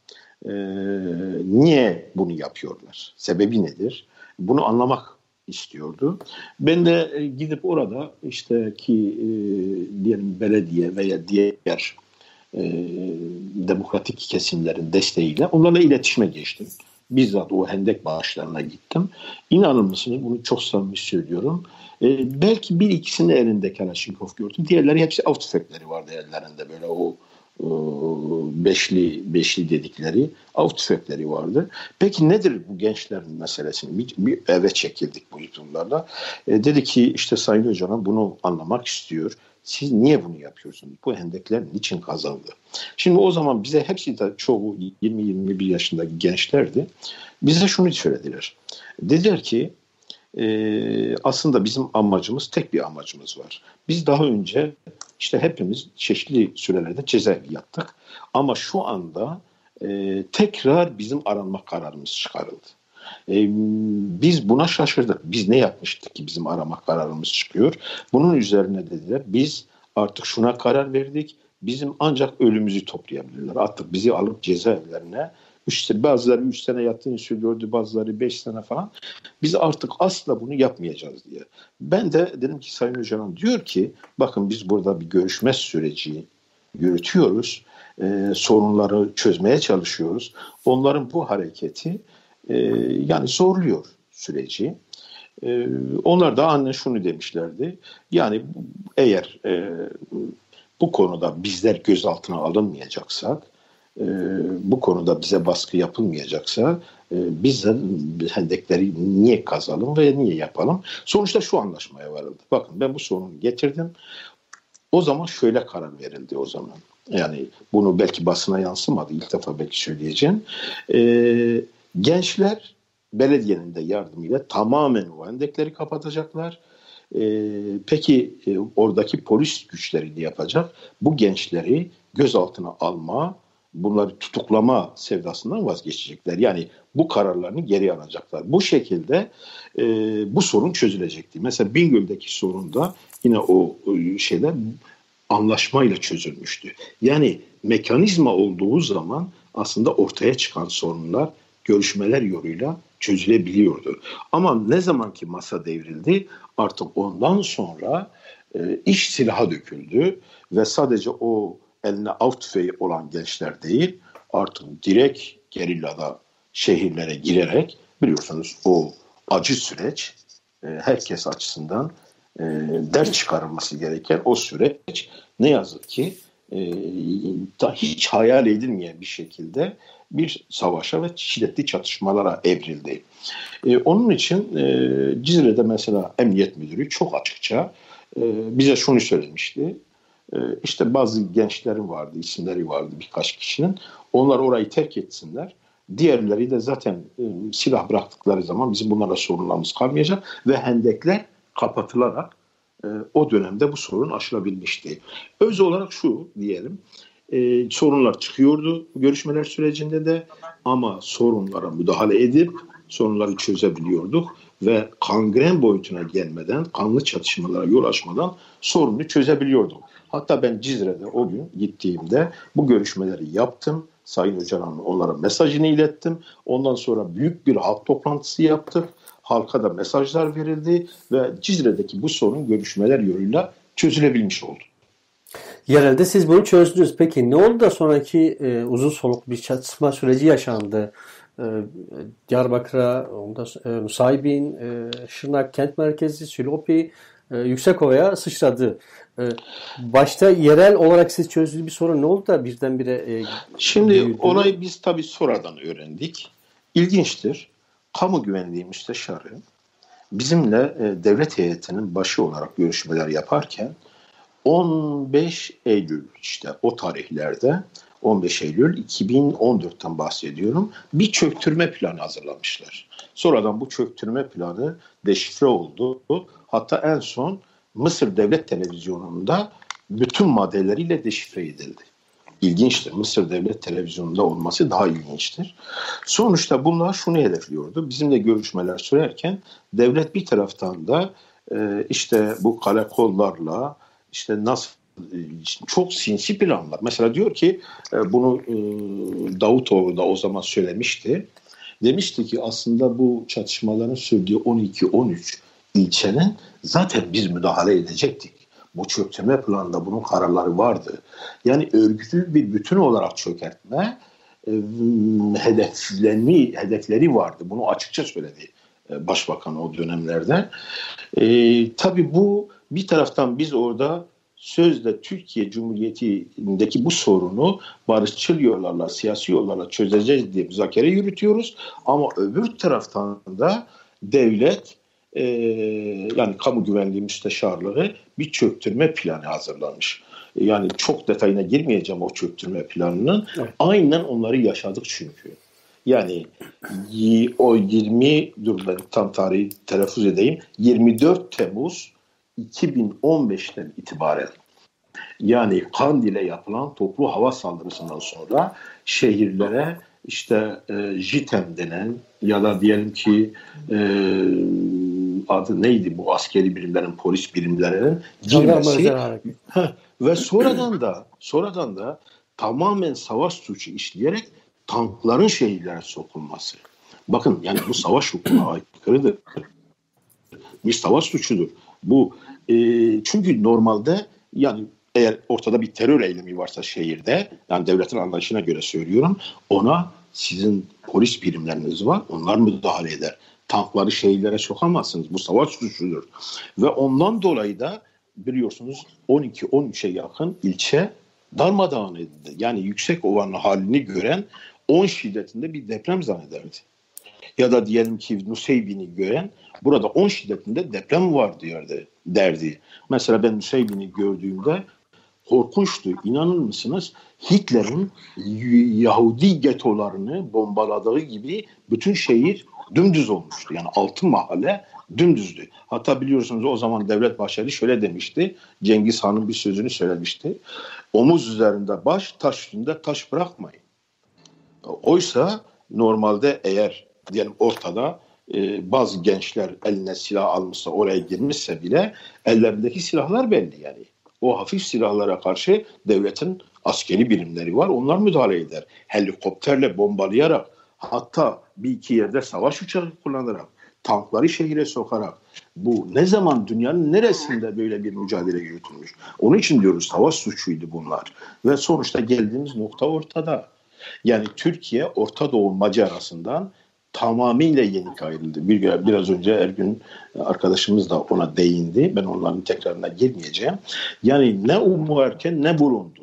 Niye bunu yapıyorlar? Sebebi nedir? Bunu anlamak istiyordu. Ben de gidip orada işte ki diyelim belediye veya diğer demokratik kesimlerin desteğiyle onlarla iletişime geçtim. Bizzat o hendek bağışlarına gittim. İnanır mısınız, bunu çok samimi söylüyorum. Belki bir ikisinin elinde Kalaşnikov gördüm. Diğerleri hepsi av tüfekleri vardı ellerinde, böyle o beşli dedikleri av tüfekleri vardı. Peki nedir bu gençlerin meselesini? Bir eve çekildik bu YouTube'larla. Dedi ki işte Sayın Öcalan bunu anlamak istiyor. Siz niye bunu yapıyorsunuz? Bu hendekler niçin kazandı? Şimdi o zaman bize hepsi de çoğu 20-21 yaşındaki gençlerdi. Bize şunu söylediler. Dediler ki aslında bizim amacımız, tek bir amacımız var. Biz daha önce işte hepimiz çeşitli sürelerde cezaevi yattık. Ama şu anda tekrar bizim aranma kararımız çıkarıldı. Biz buna şaşırdık. Biz ne yapmıştık ki bizim arama kararımız çıkıyor? Bunun üzerine dediler biz artık şuna karar verdik. Bizim ancak ölümümüzü toplayabilirler. Artık bizi alıp cezaevlerine, işte bazıları 3 sene yattığını söylüyordu, bazıları 5 sene falan. Biz artık asla bunu yapmayacağız diye. Ben de dedim ki Sayın Öcalan diyor ki bakın biz burada bir görüşme süreci yürütüyoruz. Sorunları çözmeye çalışıyoruz. Onların bu hareketi yani zorluyor süreci. Onlar da annen şunu demişlerdi. Yani eğer bu konuda bizler gözaltına alınmayacaksak, bu konuda bize baskı yapılmayacaksa biz de hendekleri niye kazalım ve niye yapalım? Sonuçta şu anlaşmaya varıldı. Bakın ben bu sorunu getirdim. O zaman şöyle karar verildi o zaman. Yani bunu belki basına yansımadı. İlk defa belki söyleyeceğim. Gençler belediyenin de yardımıyla tamamen o hendekleri kapatacaklar. Peki oradaki polis güçleri ne yapacak? Bu gençleri gözaltına alma, bunları tutuklama sevdasından vazgeçecekler. Yani bu kararlarını geri alacaklar. Bu şekilde bu sorun çözülecekti. Mesela Bingöl'deki sorun da yine o şeyler anlaşmayla çözülmüştü. Yani mekanizma olduğu zaman aslında ortaya çıkan sorunlar görüşmeler yoluyla çözülebiliyordu. Ama ne zaman ki masa devrildi artık ondan sonra iş silaha döküldü ve sadece o eline av tüfeği olan gençler değil artık direkt gerillada şehirlere girerek biliyorsunuz o acı süreç herkes açısından ders çıkarılması gereken o süreç ne yazık ki hiç hayal edilmeyen bir şekilde bir savaşa ve şiddetli çatışmalara evrildi. Onun için Cizre'de mesela Emniyet Müdürü çok açıkça bize şunu söylemişti. İşte bazı gençlerin vardı, isimleri vardı birkaç kişinin. Onlar orayı terk etsinler. Diğerleri de zaten silah bıraktıkları zaman bizim bunlarla sorunlarımız kalmayacak ve hendekler kapatılarak o dönemde bu sorun aşılabilmişti. Öz olarak şu diyelim, sorunlar çıkıyordu görüşmeler sürecinde de ama sorunlara müdahale edip sorunları çözebiliyorduk ve kangren boyutuna gelmeden, kanlı çatışmalara yol açmadan sorunu çözebiliyorduk. Hatta ben Cizre'de o gün gittiğimde bu görüşmeleri yaptım. Sayın Öcalan'ın onlara mesajını ilettim. Ondan sonra büyük bir halk toplantısı yaptık. Halka da mesajlar verildi ve Cizre'deki bu sorun görüşmeler yoluyla çözülebilmiş oldu. Yerelde siz bunu çözdünüz. Peki ne oldu da sonraki uzun soluklu bir çatışma süreci yaşandı? Diyarbakır'a, Nusaybin, Şırnak kent merkezi, Silopi, Yüksekova'ya sıçradı. Başta yerel olarak siz çözdüğünüz bir sorun ne oldu da birdenbire Şimdi büyüdü? olayı biz tabii sonradan öğrendik. İlginçtir. Kamu güvenliği müsteşarı bizimle devlet heyetinin başı olarak görüşmeler yaparken 15 Eylül işte o tarihlerde 15 Eylül 2014'ten bahsediyorum. Bir çöktürme planı hazırlamışlar. Sonradan bu çöktürme planı deşifre oldu. Hatta en son Mısır Devlet Televizyonu'nda bütün maddeleriyle deşifre edildi. İlginçtir. Mısır Devlet Televizyonu'nda olması daha ilginçtir. Sonuçta bunlar şunu hedefliyordu. Bizimle görüşmeler sürerken devlet bir taraftan da işte bu karakollarla işte nasıl çok sinsi planlar. Mesela diyor ki bunu Davutoğlu da o zaman söylemişti. Demişti ki aslında bu çatışmaların sürdüğü 12-13 ilçenin zaten biz müdahale edecektik. Bu çöktürme planında bunun kararları vardı. Örgütü bir bütün olarak çökertme hedefleri vardı. Bunu açıkça söyledi Başbakan o dönemlerde. Tabii bu bir taraftan biz orada sözde Türkiye Cumhuriyeti'ndeki bu sorunu barışçıl yollarla, siyasi yollarla çözeceğiz diye müzakere yürütüyoruz. Ama öbür taraftan da devlet yani kamu güvenliği müsteşarlığı bir çöktürme planı hazırlamış. Yani çok detayına girmeyeceğim o çöktürme planının. Evet. Aynen onları yaşadık çünkü. Yani o ben tam tarihi telaffuz edeyim. 24 Temmuz 2015'ten itibaren yani Kandil'e yapılan toplu hava saldırısından sonra şehirlere işte JITEM denen ya da diyelim ki adı neydi bu askeri birimlerin, polis birimlerinin girmesi ve sonradan da tamamen savaş suçu işleyerek tankların şehirlere sokulması. Bakın yani bu savaş hukukuna aykırıdır. Bir savaş suçudur. Bu çünkü normalde yani eğer ortada bir terör eylemi varsa şehirde, yani devletin anlayışına göre söylüyorum, ona sizin polis birimleriniz var, onlar müdahale eder. tankları şehirlere sokamazsınız. Bu savaş suçudur. Ve ondan dolayı da biliyorsunuz 12-13'e yakın ilçe darmadağın edildi. Yani yüksek ovanın halini gören 10 şiddetinde bir deprem zannederdi. Ya da diyelim ki Nusaybin'i gören burada 10 şiddetinde deprem var derdi. Mesela ben Nusaybin'i gördüğümde korkunçtu. İnanır mısınız? Hitler'in Yahudi getolarını bombaladığı gibi bütün şehir dümdüz olmuştu. Yani 6 mahalle dümdüzdü. Hatta biliyorsunuz o zaman Devlet Bahçeli şöyle demişti. Cengiz Han'ın bir sözünü söylemişti. Omuz üzerinde baş, taş üstünde taş bırakmayın. Oysa normalde eğer diyelim ortada bazı gençler eline silah almışsa, oraya girmişse bile ellerindeki silahlar belli yani. O hafif silahlara karşı devletin askeri birimleri var. Onlar müdahale eder. Helikopterle bombalayarak, hatta bir iki yerde savaş uçağı kullanarak, tankları şehire sokarak, bu ne zaman dünyanın neresinde böyle bir mücadele yürütülmüş? Onun için diyoruz savaş suçuydu bunlar. Ve sonuçta geldiğimiz nokta ortada. Yani Türkiye Orta Doğu macerasından tamamıyla yenik ayrıldı. Biraz önce Ergün arkadaşımız da ona değindi. Ben onların tekrarına girmeyeceğim. Yani ne umurken ne bulundu.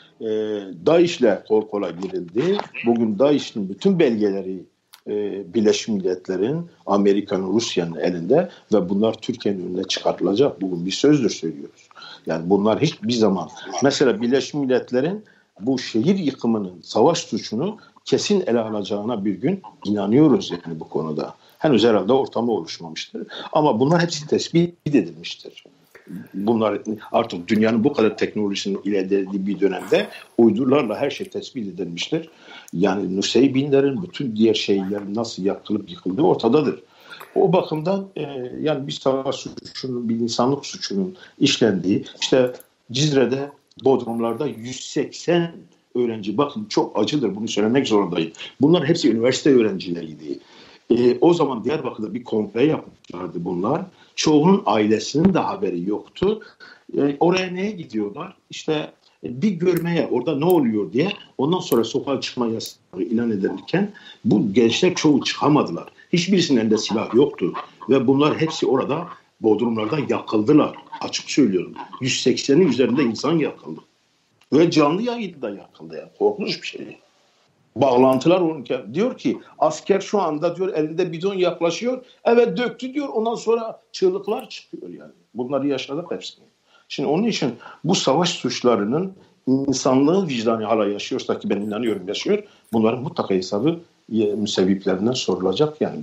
DAEŞ'le kol kola girildi. Bugün DAEŞ'in bütün belgeleri Birleşmiş Milletler'in, Amerika'nın, Rusya'nın elinde ve bunlar Türkiye'nin önüne çıkartılacak. Bugün bir sözdür söylüyoruz. Yani bunlar hiçbir zaman, mesela Birleşmiş Milletler'in bu şehir yıkımının savaş suçunu kesin ele alacağına bir gün inanıyoruz yani bu konuda. Henüz herhalde ortamı oluşmamıştır. Ama bunlar hepsi tespit edilmiştir. Bunlar artık dünyanın bu kadar teknolojisinin ilerlediği bir dönemde uydularla her şey tespit edilmiştir. Yani Nusaybinlerin bütün diğer şeylerin nasıl yakılıp yıkıldığı ortadadır. O bakımdan yani bir savaş suçunun, bir insanlık suçunun işlendiği, işte Cizre'de, Bodrumlarda 180 öğrenci, bakın çok acıdır, bunu söylemek zorundayım. Bunlar hepsi üniversite öğrencileriydi. O zaman Diyarbakır'da bir kongre yapmışlardı bunlar. Çoğunun ailesinin de haberi yoktu. Oraya neye gidiyorlar? İşte bir görmeye, orada ne oluyor diye. Ondan sonra sokağa çıkma yasağı ilan edilirken bu gençler çoğu çıkamadılar. Hiçbirisinin elinde silah yoktu. Ve bunlar hepsi orada Bodrumlarda yakıldılar. Açık söylüyorum. 180'in üzerinde insan yakıldı. Ve canlı yayında yakıldı. Yani. Korkunç bir şey. Bağlantılar olurken diyor ki asker şu anda diyor elinde bidon yaklaşıyor. Evet döktü diyor. Ondan sonra çığlıklar çıkıyor yani. Bunları yaşadık hepsini. Şimdi onun için bu savaş suçlarının insanlığın vicdanı hala yaşıyorsa ki ben inanıyorum yaşıyor. Bunların mutlaka hesabı müsebbiplerinden sorulacak yani.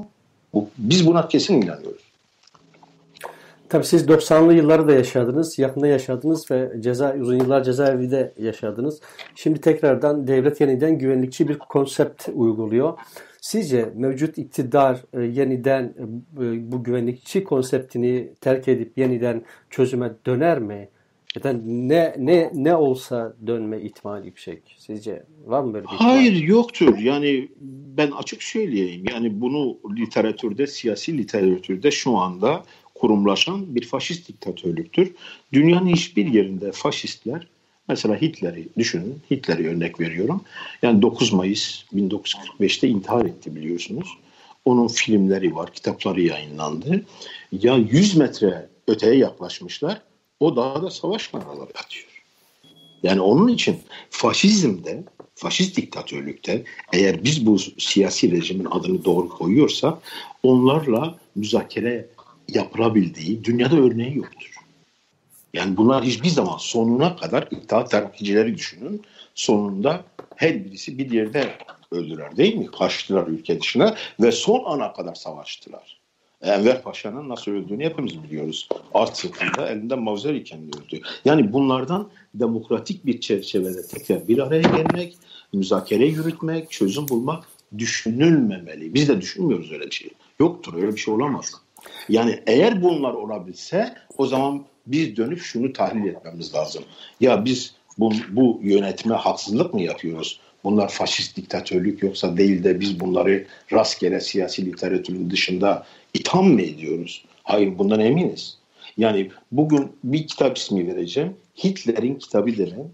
Biz buna kesin inanıyoruz. Tabii siz 90'lı yılları da yaşadınız, yakında yaşadınız ve uzun yıllar cezaevinde yaşadınız. Şimdi tekrardan devlet yeniden güvenlikçi bir konsept uyguluyor. Sizce mevcut iktidar yeniden bu güvenlikçi konseptini terk edip yeniden çözüme döner mi? Ya da ne olsa dönme ihtimali yüksek. Sizce var mı böyle bir ihtimal? Hayır, yoktur. Yani ben açık söyleyeyim. Yani bunu literatürde, siyasi literatürde şu anda kurumlaşan bir faşist diktatörlüktür. Dünyanın hiçbir yerinde faşistler, mesela Hitler'i düşünün, Hitler'i örnek veriyorum. Yani 9 Mayıs 1945'te intihar etti biliyorsunuz. Onun filmleri var, kitapları yayınlandı. Ya 100 metre öteye yaklaşmışlar, o dağda savaş naraları atıyor. Yani onun için faşizmde, faşist diktatörlükte eğer biz bu siyasi rejimin adını doğru koyuyorsak onlarla müzakere yapılabildiği dünyada örneği yoktur. Yani bunlar hiçbir zaman sonuna kadar İttihat Terakkiçileri düşünün. Sonunda her birisi bir yerde öldüler değil mi? Kaçtılar ülke dışına ve son ana kadar savaştılar. Enver Paşa'nın nasıl öldüğünü hepimiz biliyoruz. At sırtında elinde mavzer iken öldü. Yani bunlardan demokratik bir çerçevede tekrar bir araya gelmek, müzakere yürütmek, çözüm bulmak düşünülmemeli. Biz de düşünmüyoruz öyle bir şey. Yoktur, öyle bir şey olamaz. Yani eğer bunlar olabilse o zaman biz dönüp şunu tahlil etmemiz lazım. Ya biz bu yönetime haksızlık mı yapıyoruz? Bunlar faşist diktatörlük yoksa değil de biz bunları rastgele siyasi literatürün dışında itham mı ediyoruz? Hayır, bundan eminiz. Yani bugün bir kitap ismi vereceğim. Hitler'in kitabı denen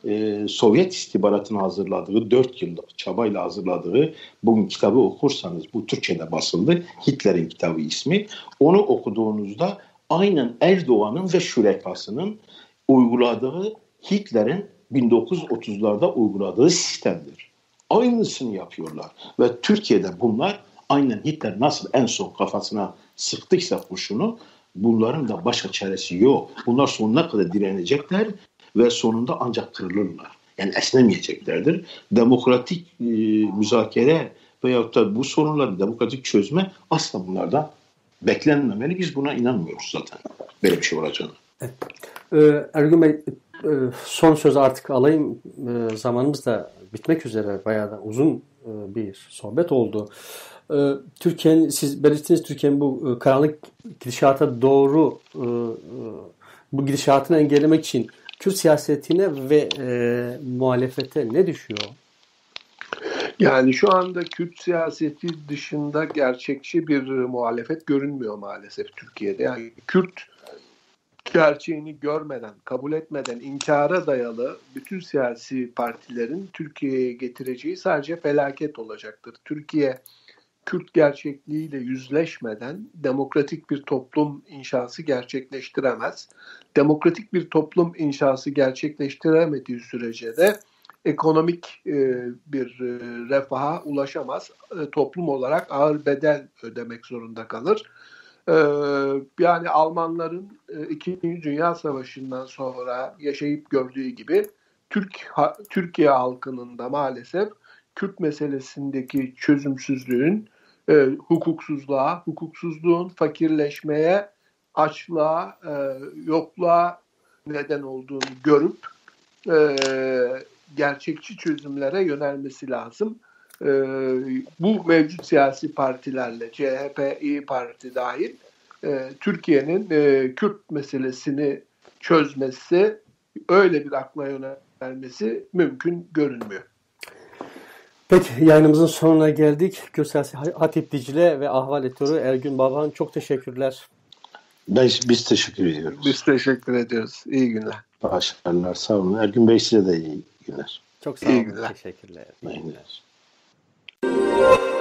Sovyet istihbaratının hazırladığı 4 yıllık çabayla hazırladığı bugün kitabı okursanız, bu Türkçe'de basıldı, Hitler'in kitabı ismi, onu okuduğunuzda aynen Erdoğan'ın ve şürekasının uyguladığı Hitler'in 1930'larda uyguladığı sistemdir. Aynısını yapıyorlar ve Türkiye'de bunlar aynen Hitler nasıl en son kafasına sıktıysa kurşunu, bunların da başka çaresi yok. Bunlar sonuna kadar direnecekler ve sonunda ancak kırılırlar. Yani esnemeyeceklerdir. Demokratik müzakere veyahut da bu sorunları demokratik çözme asla bunlardan beklenmemeli. Biz buna inanmıyoruz zaten. Böyle bir şey olacağını. Evet. Ergün Bey, son sözü artık alayım. Zamanımız da bitmek üzere. Bayağı da uzun bir sohbet oldu. Türkiye'nin, siz belirttiniz, Türkiye'nin bu karanlık gidişata doğru bu gidişatını engellemek için Kürt siyasetine ve muhalefete ne düşüyor? Yani şu anda Kürt siyaseti dışında gerçekçi bir muhalefet görünmüyor maalesef Türkiye'de. Yani Kürt gerçeğini görmeden, kabul etmeden, inkara dayalı bütün siyasi partilerin Türkiye'ye getireceği sadece felaket olacaktır. Türkiye, Kürt gerçekliğiyle yüzleşmeden demokratik bir toplum inşası gerçekleştiremez. Demokratik bir toplum inşası gerçekleştiremediği sürece de ekonomik bir refaha ulaşamaz. Toplum olarak ağır bedel ödemek zorunda kalır. Yani Almanların 2. Dünya Savaşı'ndan sonra yaşayıp gördüğü gibi Türkiye halkının da maalesef Kürt meselesindeki çözümsüzlüğün, hukuksuzluğun fakirleşmeye, açlığa, yokluğa neden olduğunu görüp gerçekçi çözümlere yönelmesi lazım. Bu mevcut siyasi partilerle, CHP, İYİ Parti dahil, Türkiye'nin Kürt meselesini çözmesi, öyle bir akla yönelmesi mümkün görünmüyor. Peki, yayınımızın sonuna geldik. Kürt siyasi Hatip Dicle ve Ahval editörü Ergün Babahan, çok teşekkürler. Biz teşekkür ediyoruz. Biz teşekkür ediyoruz. İyi günler. Başarılar, sağ olun. Ergün Bey, size de iyi günler. Çok sağ olun. İyi günler. Teşekkürler. İyi günler.